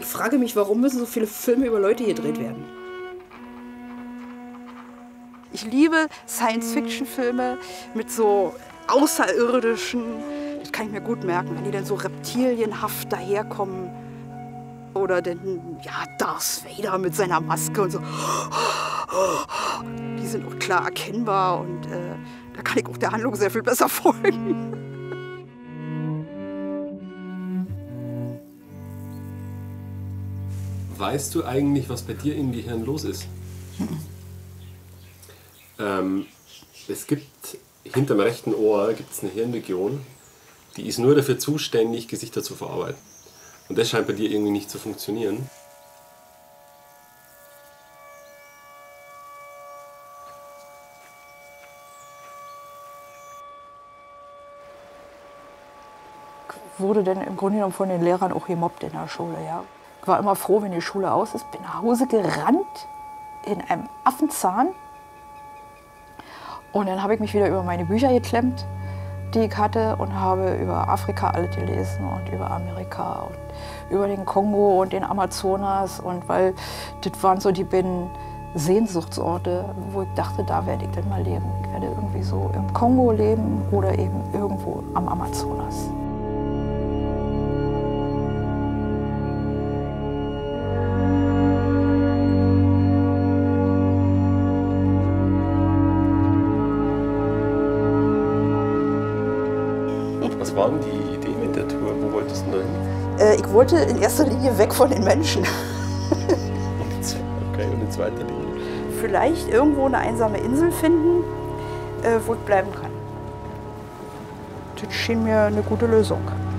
Ich frage mich, warum müssen so viele Filme über Leute gedreht werden? Ich liebe Science-Fiction-Filme mit so Außerirdischen. Das kann ich mir gut merken, wenn die dann so reptilienhaft daherkommen. Oder dann, ja, Darth Vader mit seiner Maske und so. Die sind auch klar erkennbar und da kann ich auch der Handlung sehr viel besser folgen. Weißt du eigentlich, was bei dir im Gehirn los ist? Es gibt hinterm rechten Ohr gibt's eine Hirnregion, die ist nur dafür zuständig, Gesichter zu verarbeiten. Und das scheint bei dir irgendwie nicht zu funktionieren. Ich wurde dann im Grunde genommen von den Lehrern auch gemobbt in der Schule. Ja. Ich war immer froh, wenn die Schule aus ist. Bin nach Hause gerannt in einem Affenzahn. Und dann habe ich mich wieder über meine Bücher geklemmt, die ich hatte, und habe über Afrika alles gelesen und über Amerika und über den Kongo und den Amazonas. Und weil das waren so die beiden Sehnsuchtsorte, wo ich dachte, da werde ich dann mal leben. Ich werde irgendwie so im Kongo leben oder eben irgendwo am Amazonas. Was war denn die Idee mit der Tour? Wo wolltest du denn da hin? Ich wollte in erster Linie weg von den Menschen. Okay, und in zweiter Linie? Vielleicht irgendwo eine einsame Insel finden, wo ich bleiben kann. Das schien mir eine gute Lösung.